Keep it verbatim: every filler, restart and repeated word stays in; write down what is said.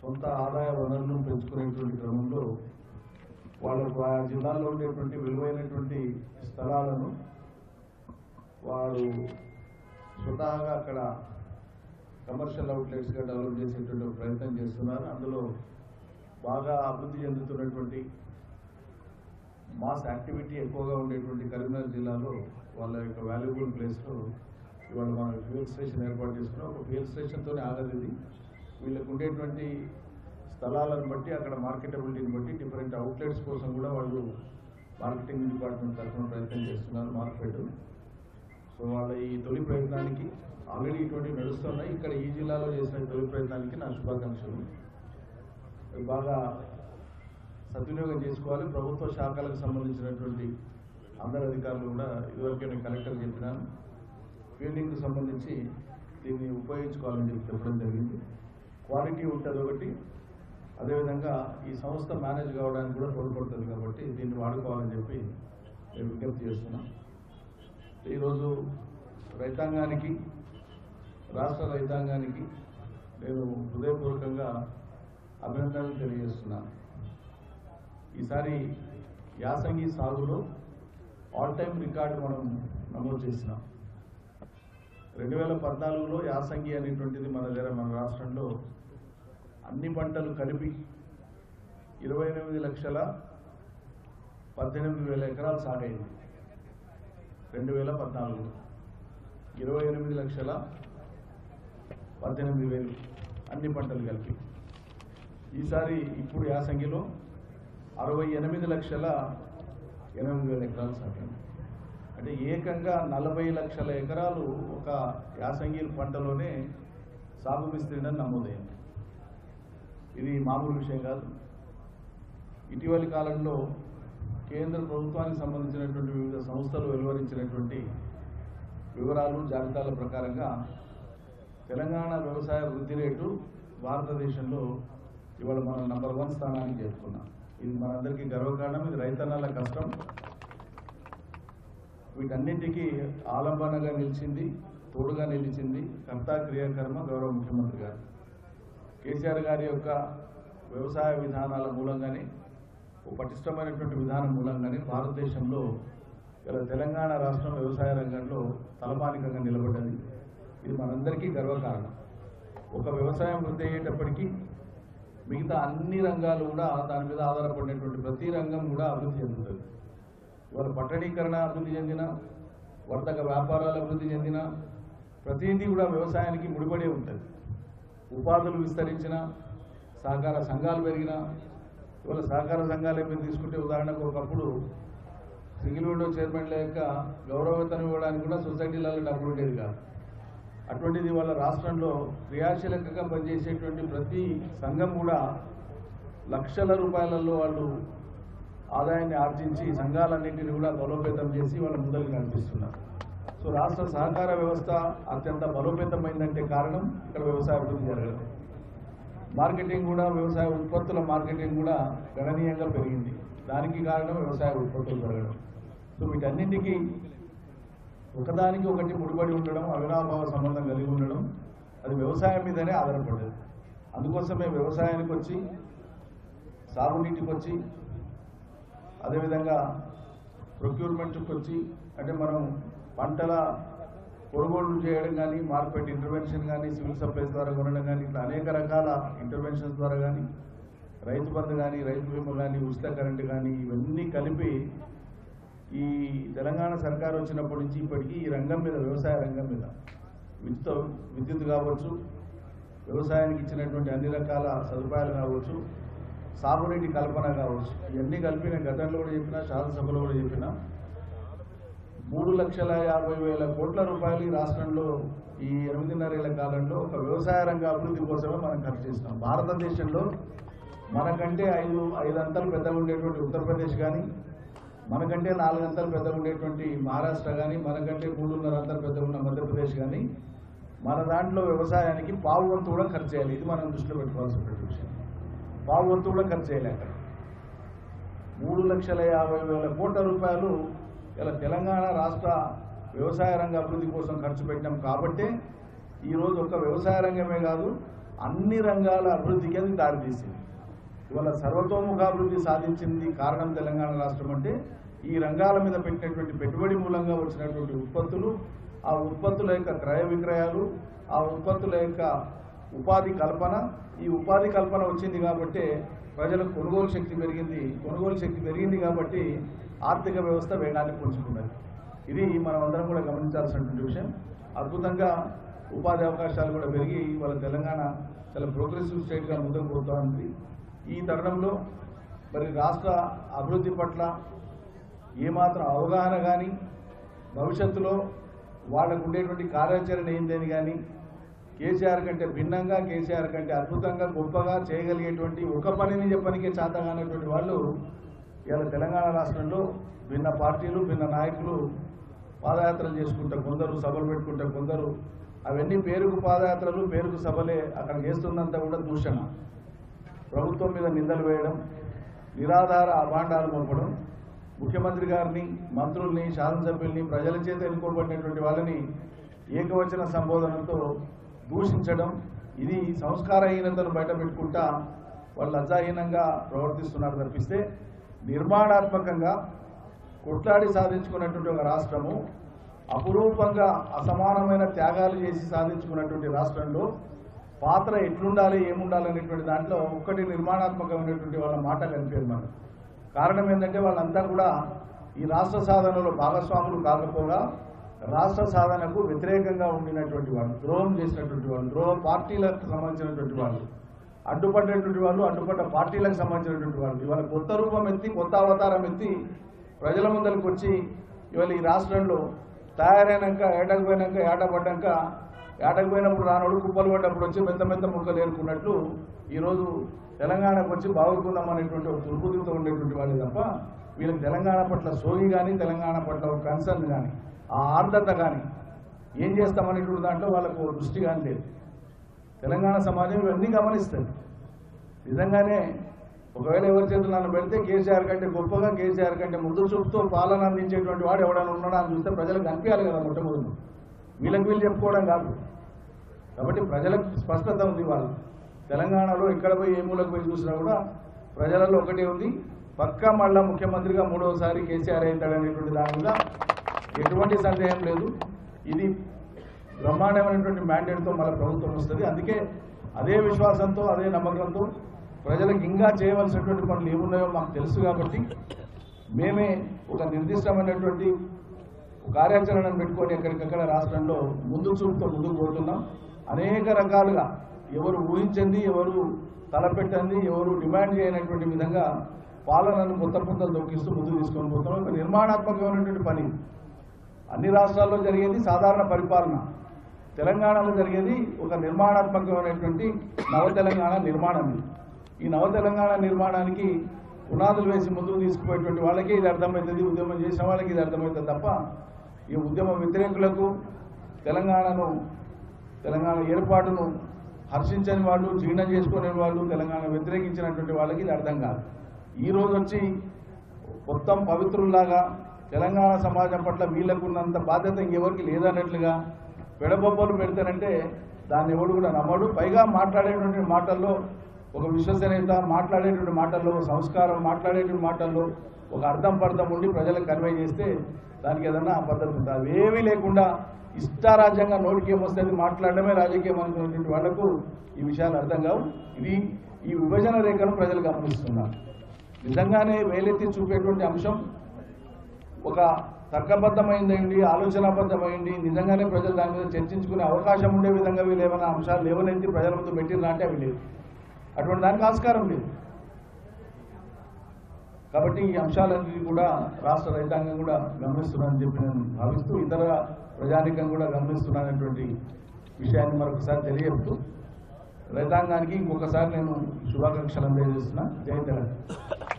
సొంత ఆదాయ వనరులను పెంచుకునేటువంటి క్రమంలో వాళ్ళకు ఆ జిల్లాలో ఉండేటువంటి విలువైనటువంటి స్థలాలను వారు స్వతహాగా అక్కడ కమర్షియల్ అవుట్లెట్స్గా డెవలప్ చేసేటువంటి ప్రయత్నం చేస్తున్నారు. అందులో బాగా అభివృద్ధి చెందుతున్నటువంటి మాస్ యాక్టివిటీ ఎక్కువగా ఉండేటువంటి కరీంనగర్ జిల్లాలో వాళ్ళ యొక్క వాల్యుబుల్ ప్లేస్లో ఇవాళ మనం ఫ్యూయల్ స్టేషన్ ఏర్పాటు చేసుకున్నాం. ఒక ఫ్యూయల్ స్టేషన్తోనే ఆగదు ఇది. వీళ్ళకు ఉండేటువంటి స్థలాలను బట్టి అక్కడ మార్కెటబిలిటీని బట్టి డిఫరెంట్ అవుట్లెట్స్ కోసం కూడా వాళ్ళు మార్కెటింగ్ డిపార్ట్మెంట్ తరఫున ప్రయత్నం చేస్తున్నారు మార్కెట్. సో వాళ్ళ ఈ తొలి ప్రయత్నానికి ఆల్రెడీ ఇటువంటి నడుస్తున్నాయి. ఇక్కడ ఈ జిల్లాలో చేసిన తొలి ప్రయత్నానికి నా శుభాకాంక్షలు. బాగా సద్వినియోగం చేసుకోవాలి. ప్రభుత్వ శాఖలకు సంబంధించినటువంటి అందరు అధికారులు కూడా ఇదివరకే నేను కలెక్టర్ చెప్పినాను, ఫీల్డింగ్కి సంబంధించి దీన్ని ఉపయోగించుకోవాలని చెప్పి చెప్పడం జరిగింది. క్వాలిటీ ఉంటుంది ఒకటి, అదేవిధంగా ఈ సంస్థ మేనేజ్ కావడానికి కూడా తోడ్పడుతుంది కాబట్టి దీన్ని వాడుకోవాలని చెప్పి నేను విజ్ఞప్తి చేస్తున్నాను. ఈరోజు రైతాంగానికి, రాష్ట్ర రైతాంగానికి నేను హృదయపూర్వకంగా అభినందనలు తెలియజేస్తున్నాను. ఈసారి యాసంగి సాగులో ఆల్ టైమ్ రికార్డు మనం నమోదు చేసినాం. రెండు వేల పద్నాలుగులో యాసంగి అనేటువంటిది మన దగ్గర మన రాష్ట్రంలో అన్ని పంటలు కలిపి ఇరవై ఎనిమిది లక్షల పద్దెనిమిది వేల ఎకరాలు సాగైంది. రెండు వేల పద్నాలుగులో ఇరవై ఎనిమిది లక్షల పద్దెనిమిది వేలు అన్ని పంటలు కలిపి. ఈసారి ఇప్పుడు యాసంగిలో అరవై ఎనిమిది లక్షల ఎనిమిది వేల ఎకరాలు సాగింది. అంటే ఏకంగా నలభై లక్షల ఎకరాలు ఒక యాసంగి పంటలోనే సాగు విస్తీర్ణం నమోదైంది. ఇది మామూలు విషయం కాదు. ఇటీవలి కాలంలో కేంద్ర ప్రభుత్వానికి సంబంధించినటువంటి వివిధ సంస్థలు వెలువరించినటువంటి వివరాలు జాబితాల ప్రకారంగా తెలంగాణ వ్యవసాయ వృద్ధి రేటు భారతదేశంలో ఇవాళ మనం నంబర్ వన్ స్థానానికి చేరుకున్నాం. ఇది మనందరికీ గర్వకారణం. ఇది రైతన్నల కష్టం. వీటన్నింటికీ ఆలంబనగా నిలిచింది, తోడుగా నిలిచింది కర్త క్రియాకర్మ గౌరవ ముఖ్యమంత్రి గారు. కేసీఆర్ గారి యొక్క వ్యవసాయ విధానాల మూలంగానే, ఒక పటిష్టమైనటువంటి విధానం మూలంగానే భారతదేశంలో ఇలా తెలంగాణ రాష్ట్రం వ్యవసాయ రంగంలో తలమానికంగా నిలబడ్డది. ఇది మనందరికీ గర్వకారణం. ఒక వ్యవసాయం వృద్ధి అయ్యేటప్పటికీ మిగతా అన్ని రంగాలు కూడా దాని మీద ఆధారపడినటువంటి ప్రతి రంగం కూడా అభివృద్ధి చెందుతుంది. ఇవాళ పట్టణీకరణ అభివృద్ధి చెందిన, వర్తక వ్యాపారాలు అభివృద్ధి చెందిన ప్రతిదీ కూడా వ్యవసాయానికి ముడిపడే ఉంటుంది. ఉపాధులు విస్తరించిన, సహకార సంఘాలు పెరిగిన, ఇవాళ సహకార సంఘాలు ఏమైనా తీసుకుంటే ఉదాహరణకు ఒకప్పుడు సింగిల్ విండో చైర్మన్ల యొక్క గౌరవవేతనం ఇవ్వడానికి కూడా సొసైటీలలో డబ్బులు ఉండేది కాదు. అటువంటిది వాళ్ళ రాష్ట్రంలో క్రియాశీలకంగా పనిచేసేటువంటి ప్రతి సంఘం కూడా లక్షల రూపాయలలో వాళ్ళు ఆదాయాన్ని ఆర్జించి సంఘాలన్నింటినీ కూడా బలోపేతం చేసి వాళ్ళ ముందరికి నడిపిస్తున్నారు. సో రాష్ట్ర సహకార వ్యవస్థ అత్యంత బలోపేతమైందంటే కారణం ఇక్కడ వ్యవసాయ అభివృద్ధి జరగడం. మార్కెటింగ్ కూడా, వ్యవసాయ ఉత్పత్తుల మార్కెటింగ్ కూడా గణనీయంగా పెరిగింది. దానికి కారణం వ్యవసాయ ఉత్పత్తులు పెరగడం. సో వీటన్నింటికీ ఒకదానికి ఒకటి ముడిపడి ఉండడం, అవినాభావ సంబంధం కలిగి ఉండడం, అది వ్యవసాయం మీదనే ఆధారపడేది. అందుకోసమే వ్యవసాయానికి వచ్చి, సాగునీటికి వచ్చి, అదేవిధంగా ప్రొక్యూర్మెంట్కి వచ్చి, అంటే మనం పంటల కొనుగోలు చేయడం కానీ, మార్కెట్ ఇంటర్వెన్షన్ కానీ, సివిల్ సప్లైస్ ద్వారా కొనడం కానీ, ఇట్లా అనేక రకాల ఇంటర్వెన్షన్స్ ద్వారా కానీ, రైతు బంధు కానీ, రైతు బీమా కానీ, ఉచిత కరెంటు కానీ, ఇవన్నీ కలిపి ఈ తెలంగాణ సర్కారు వచ్చినప్పటి నుంచి ఇప్పటికీ ఈ రంగం మీద, వ్యవసాయ రంగం మీద విద్యుత్ విద్యుత్ కావచ్చు, వ్యవసాయానికి ఇచ్చినటువంటి అన్ని రకాల సదుపాయాలు కావచ్చు, సాగునీటి కల్పన కావచ్చు, ఇవన్నీ కలిపి నేను గతంలో కూడా చెప్పిన, శాసనసభలో కూడా చెప్పిన, మూడు లక్షల యాభై వేల కోట్ల రూపాయలు ఈ రాష్ట్రంలో ఈ ఎనిమిదిన్నరేళ్ల కాలంలో ఒక వ్యవసాయ రంగ అభివృద్ధి కోసమే మనం ఖర్చు చేస్తాం. భారతదేశంలో మనకంటే ఐదు ఐదు అంతలు పెద్దగా ఉండేటువంటి ఉత్తరప్రదేశ్ కానీ, మనకంటే నాలుగు అంతలు పెద్దగా ఉండేటువంటి మహారాష్ట్ర కానీ, మనకంటే మూడున్నర అంతలు పెద్దగా ఉన్న మధ్యప్రదేశ్ కానీ, మన దాంట్లో వ్యవసాయానికి పావు వంతు కూడా ఖర్చు చేయాలి. ఇది మనం దృష్టిలో పెట్టుకోవాల్సిన విషయం. పావు వంతు కూడా ఖర్చు చేయాలి. అక్కడ మూడు లక్షల యాభై వేల కోట్ల రూపాయలు ఇలా తెలంగాణ రాష్ట్ర వ్యవసాయ రంగ అభివృద్ధి కోసం ఖర్చు పెట్టినాం. కాబట్టి ఈరోజు ఒక వ్యవసాయ రంగమే కాదు, అన్ని రంగాల అభివృద్ధికి అది దారితీసింది. ఇవాళ సర్వతోముఖాభివృద్ధి సాధించింది కారణం తెలంగాణ రాష్ట్రం అంటే ఈ రంగాల మీద పెట్టినటువంటి పెట్టుబడి మూలంగా వచ్చినటువంటి ఉత్పత్తులు, ఆ ఉత్పత్తుల యొక్క క్రయ విక్రయాలు, ఆ ఉత్పత్తుల యొక్క ఉపాధి కల్పన. ఈ ఉపాధి కల్పన వచ్చింది కాబట్టి ప్రజలకు కొనుగోలు శక్తి పెరిగింది. కొనుగోలు శక్తి పెరిగింది కాబట్టి ఆర్థిక వ్యవస్థ వేగాన్ని పుంజుకున్నది. ఇది మనం అందరం కూడా గమనించాల్సినటువంటి విషయం. అద్భుతంగా ఉపాధి అవకాశాలు కూడా పెరిగి వాళ్ళ తెలంగాణ చాలా ప్రోగ్రెసివ్ స్టేట్గా ముందుకు పోతూ ఉంది. ఈ తరుణంలో మరి రాష్ట్ర అభివృద్ధి పట్ల ఏమాత్రం అవగాహన కానీ, భవిష్యత్తులో వాళ్ళకు ఉండేటువంటి కార్యాచరణ ఏందని కానీ కేసీఆర్ కంటే భిన్నంగా, కేసీఆర్ కంటే అద్భుతంగా గొప్పగా చేయగలిగేటువంటి ఒక పనిని చెప్పనికే చేతగానటువంటి వాళ్ళు ఇవాళ తెలంగాణ రాష్ట్రంలో భిన్న పార్టీలు, భిన్న నాయకులు పాదయాత్రలు చేసుకుంటా, కొందరు సభలు పెట్టుకుంటా, కొందరు అవన్నీ పేరుకు పాదయాత్రలు, పేరుకు సభలే. అక్కడ చేస్తున్నంత కూడా దూషణ, ప్రభుత్వం మీద నిందలు వేయడం, నిరాధార అభాండాలు మోపడం, ముఖ్యమంత్రి గారిని, మంత్రుల్ని, శాసనసభ్యుల్ని, ప్రజల చేత ఎన్నుకోబడినటువంటి వాళ్ళని ఏకవచన సంబోధనతో దూషించడం, ఇది సంస్కారహీనతను బయట పెట్టుకుంటా వాళ్ళు లజ్జాహీనంగా ప్రవర్తిస్తున్నారు తప్పిస్తే నిర్మాణాత్మకంగా కొట్లాడి సాధించుకున్నటువంటి ఒక రాష్ట్రము, అపురూపంగా అసమానమైన త్యాగాలు చేసి సాధించుకున్నటువంటి రాష్ట్రంలో పాత్ర ఎట్లుండాలి, ఏముండాలి అనేటువంటి దాంట్లో ఒక్కటి నిర్మాణాత్మకమైనటువంటి వాళ్ళ మాట కనిపించదు మనకు. కారణం ఏంటంటే వాళ్ళంతా కూడా ఈ రాష్ట్ర సాధనలో భాగస్వాములు కాకపోగా రాష్ట్ర సాధనకు వ్యతిరేకంగా ఉండినటువంటి వాళ్ళు, ద్రోహం చేసినటువంటి వాళ్ళు, ద్రోహ పార్టీలకు సంబంధించినటువంటి వాళ్ళు, అడ్డుపడ్డటువంటి వాళ్ళు, అడ్డుపడ్డ పార్టీలకు సంబంధించినటువంటి వాళ్ళు ఇవాళ కొత్త రూపం ఎత్తి, కొత్త అవతారం ఎత్తి ప్రజల ముందరికి వచ్చి ఇవాళ ఈ రాష్ట్రంలో తయారైనాక, ఏటకు పోయినాక, ఏట పడ్డాక, ఏటకు పోయినప్పుడు రానోడు కుప్పలు పడ్డప్పుడు వచ్చి మెత్త మెత్త ముక్కలు ఏరుకున్నట్లు ఈరోజు తెలంగాణకు వచ్చి బాగుతున్నాం అనేటువంటి ఒక దుర్బుద్ధితో ఉండేటువంటి వాళ్ళు తప్ప వీళ్ళకి తెలంగాణ పట్ల సోగి కానీ, తెలంగాణ పట్ల ఒక కన్సర్న్ కానీ, ఆ ఆర్ద్రత కానీ, ఏం చేస్తామనేటువంటి దాంట్లో వాళ్ళకు దృష్టి కానీ లేదు. తెలంగాణ సమాజం ఇవన్నీ గమనిస్తుంది. నిజంగానే ఒకవేళ ఎవరి చేతులు నన్ను పెడితే కేసీఆర్ కంటే గొప్పగా, కేసీఆర్ కంటే ముందు చూపుతో పాలన అందించేటువంటి వాడు ఎవడైనా ఉన్నాడా అని చూస్తే ప్రజలకు కనిపించాలి కదా మొట్టమొదటి. వీళ్ళకి వీళ్ళు చెప్పుకోవడం కాదు. కాబట్టి ప్రజలకు స్పష్టత ఉంది. వాళ్ళు తెలంగాణలో ఎక్కడ పోయి ఏ మూలకు పోయి చూసినా కూడా ప్రజలలో ఒకటే ఉంది, పక్కా మళ్ళా ముఖ్యమంత్రిగా మూడవసారి కేసీఆర్ అవుతాడనేటువంటి దాని మీద ఎటువంటి సందేహం లేదు. ఇది బ్రహ్మాండమైనటువంటి మ్యాండేట్తో మళ్ళీ ప్రభుత్వం వస్తుంది. అందుకే అదే విశ్వాసంతో, అదే నమ్మకంతో ప్రజలకు ఇంకా చేయవలసినటువంటి పనులు ఏమున్నాయో మాకు తెలుసు కాబట్టి మేమే ఒక నిర్దిష్టమైనటువంటి కార్యాచరణను పెట్టుకొని ఎక్కడికక్కడ రాష్ట్రంలో ముందు చూపుతో ముందుకు పోతున్నాం. అనేక రకాలుగా ఎవరు ఊహించింది, ఎవరు తలపెట్టండి, ఎవరు డిమాండ్ చేయనటువంటి విధంగా పాలనను కొత్త పుంతలు దొక్కిస్తూ ముందుకు తీసుకొని పోతున్నాం. ఒక నిర్మాణాత్మకమైనటువంటి పని అన్ని రాష్ట్రాల్లో జరిగేది సాధారణ పరిపాలన, తెలంగాణలో జరిగేది ఒక నిర్మాణాత్మకమైనటువంటి నవ తెలంగాణ నిర్మాణం. ఈ నవ తెలంగాణ నిర్మాణానికి పునాదులు వేసి ముందుకు తీసుకుపోయేటువంటి వాళ్ళకి ఇది అర్థమవుతుంది, ఉద్యమం చేసిన వాళ్ళకి ఇది అర్థమవుతుంది తప్ప ఈ ఉద్యమ వ్యతిరేకులకు, తెలంగాణను తెలంగాణ ఏర్పాటును హర్షించని వాళ్ళు, జీర్ణం చేసుకునే వాళ్ళు, తెలంగాణ వ్యతిరేకించినటువంటి వాళ్ళకి ఇది అర్థం కాదు. ఈరోజు వచ్చి మొత్తం పవిత్రుల్లాగా తెలంగాణ సమాజం పట్ల వీళ్ళకున్నంత బాధ్యత ఇంకెవరికి లేదన్నట్లుగా పెడబొబ్బలు పెడతారంటే దాన్ని ఎవడు కూడా నమ్మడు. పైగా మాట్లాడేటువంటి మాటల్లో ఒక విశ్వసనీయత, మాట్లాడేటువంటి మాటల్లో సంస్కారం, మాట్లాడేటువంటి మాటల్లో ఒక అర్థం పర్థం ఉండి ప్రజలకు కన్వే చేస్తే దానికి ఏదన్నా పద్ధతి ఉంటుంది. అవేమీ లేకుండా ఇష్టారాజ్యంగా నోటికి ఏమొస్తుంది మాట్లాడడమే రాజకీయం అనుకున్నటువంటి వాళ్లకు ఈ విషయాలు అర్థం కావు. ఇది ఈ విభజన రేఖను ప్రజలు గమనిస్తున్నారు. నిజంగానే వేలెత్తి చూపేటువంటి అంశం ఒక తర్కబద్ధమైందండి, ఆలోచనాబద్ధమైంది, నిజంగానే ప్రజలు దాని మీద చర్చించుకునే అవకాశం ఉండే విధంగా వీళ్ళు ఏమైనా అంశాలు లేవనెత్తి ప్రజల ముందు పెట్టిన అంటే అవి లేవు. అటువంటి దానికి ఆస్కారం లేదు. కాబట్టి ఈ అంశాలన్నీ కూడా రాష్ట్ర రైతాంగం కూడా గమనిస్తున్నారని చెప్పి నేను భావిస్తూ, ఇతర ప్రజానికం కూడా గమనిస్తున్నారనేటువంటి విషయాన్ని మరొకసారి తెలియజేస్తూ రైతాంగానికి ఇంకొకసారి నేను శుభాకాంక్షలు అందజేస్తున్నా. జై తెలంగాణ.